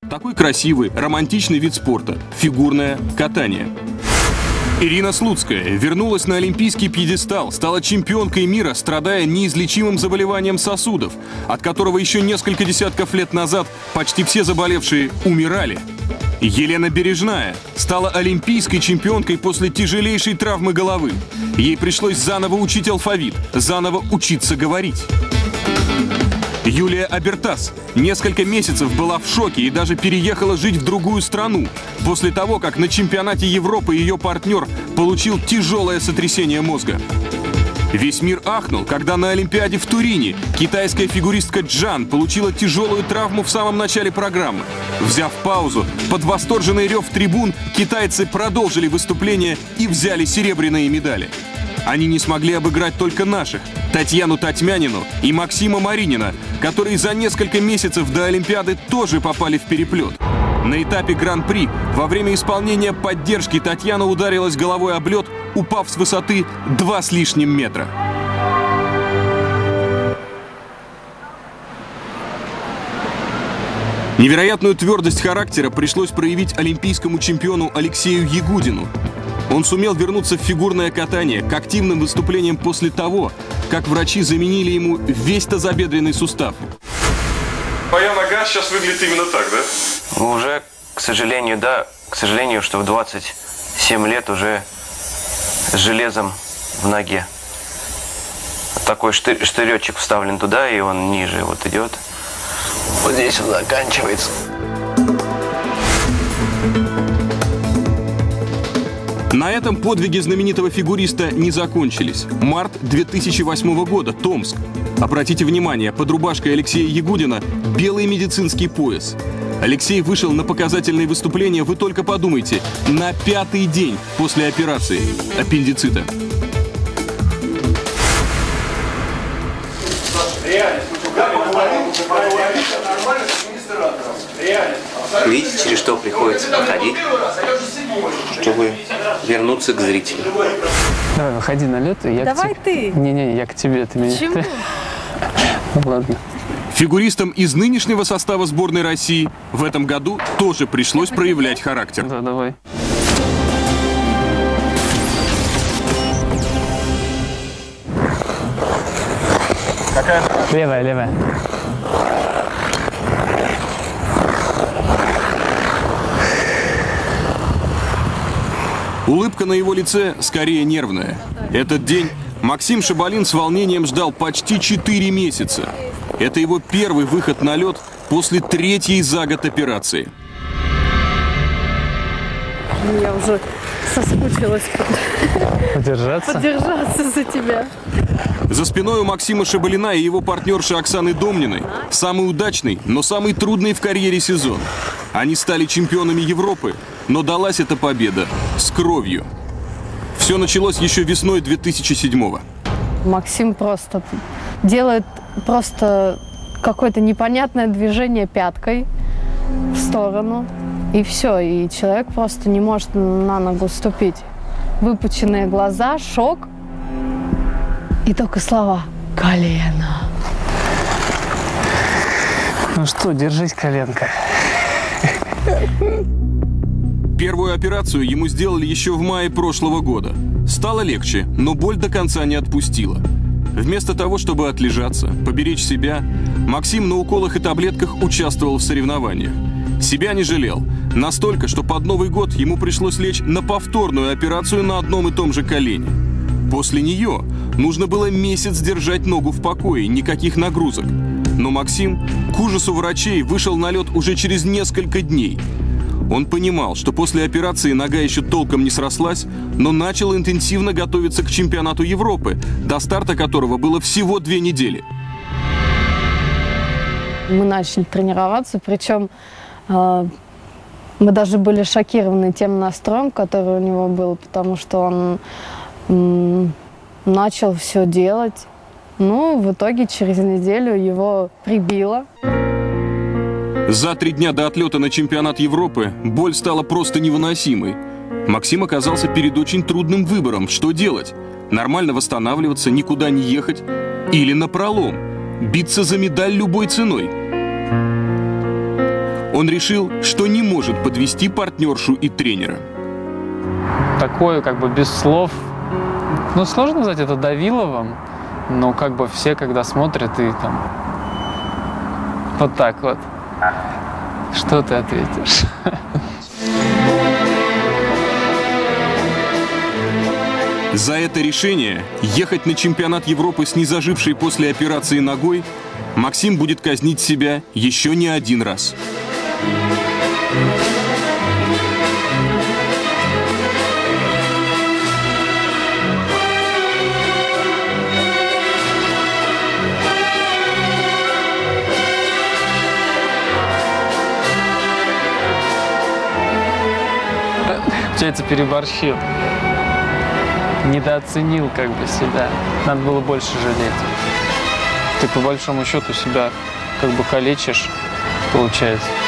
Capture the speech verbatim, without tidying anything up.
Такой красивый, романтичный вид спорта – фигурное катание. Ирина Слуцкая вернулась на олимпийский пьедестал, стала чемпионкой мира, страдая неизлечимым заболеванием сосудов, от которого еще несколько десятков лет назад почти все заболевшие умирали. Елена Бережная стала олимпийской чемпионкой после тяжелейшей травмы головы. Ей пришлось заново учить алфавит, заново учиться говорить. Юлия Абертас несколько месяцев была в шоке и даже переехала жить в другую страну после того, как на чемпионате Европы ее партнер получил тяжелое сотрясение мозга. Весь мир ахнул, когда на Олимпиаде в Турине китайская фигуристка Джан получила тяжелую травму в самом начале программы. Взяв паузу, под восторженный рев трибун китайцы продолжили выступление и взяли серебряные медали. Они не смогли обыграть только наших – Татьяну Татьмянину и Максима Маринина, которые за несколько месяцев до Олимпиады тоже попали в переплет. На этапе Гран-при во время исполнения поддержки Татьяна ударилась головой об лед, упав с высоты два с лишним метра. Невероятную твердость характера пришлось проявить олимпийскому чемпиону Алексею Ягудину. Он сумел вернуться в фигурное катание к активным выступлениям после того, как врачи заменили ему весь тазобедренный сустав. Твоя нога сейчас выглядит именно так, да? Уже, к сожалению, да. К сожалению, что в двадцать семь лет уже с железом в ноге. Такой штырь, штыречек вставлен туда, и он ниже вот идет. Вот здесь он заканчивается. На этом подвиги знаменитого фигуриста не закончились. Март две тысячи восьмого года, Томск. Обратите внимание, под рубашкой Алексея Ягудина белый медицинский пояс. Алексей вышел на показательные выступления, вы только подумайте, на пятый день после операции аппендицита. Видите, через что приходится проходить, чтобы вернуться к зрителю. Давай, выходи на лед, и я Давай к тебе. ты. Не-не, я к тебе, ты меня. Почему? Ну ладно. Фигуристам из нынешнего состава сборной России в этом году тоже пришлось проявлять характер. Да, давай. Какая? Левая, левая. Улыбка на его лице скорее нервная. Этот день Максим Шабалин с волнением ждал почти четыре месяца. Это его первый выход на лед после третьей за год операции. Я уже соскучилась Подержаться? подержаться за тебя. За спиной у Максима Шабалина и его партнерши Оксаны Домниной самый удачный, но самый трудный в карьере сезон. Они стали чемпионами Европы, но далась эта победа с кровью. Все началось еще весной две тысячи седьмого. Максим просто делает просто какое-то непонятное движение пяткой в сторону. И все, и человек просто не может на ногу ступить. Выпученные глаза, шок. И только слова «колено». Ну что, держись, коленка. Первую операцию ему сделали еще в мае прошлого года. Стало легче, но боль до конца не отпустила. Вместо того, чтобы отлежаться, поберечь себя, Максим на уколах и таблетках участвовал в соревнованиях. Себя не жалел. Настолько, что под Новый год ему пришлось лечь на повторную операцию на одном и том же колене. После нее нужно было месяц держать ногу в покое, никаких нагрузок. Но Максим, к ужасу врачей, вышел на лед уже через несколько дней. Он понимал, что после операции нога еще толком не срослась, но начал интенсивно готовиться к чемпионату Европы, до старта которого было всего две недели. Мы начали тренироваться, причем э, мы даже были шокированы тем настроем, который у него был, потому что он м, начал все делать. Ну, в итоге через неделю его прибило. За три дня до отлета на чемпионат Европы боль стала просто невыносимой. Максим оказался перед очень трудным выбором, что делать. Нормально восстанавливаться, никуда не ехать или напролом, биться за медаль любой ценой. он решил, что не может подвести партнершу и тренера. Такое, как бы без слов. Ну, сложно назвать это Давиловым, но как бы все, когда смотрят, и там вот так вот. Что ты ответишь? За это решение ехать на чемпионат Европы с незажившей после операции ногой Максим будет казнить себя еще не один раз. Получается, переборщил. Недооценил как бы себя. Надо было больше жалеть. Ты по большому счету себя как бы калечишь, получается.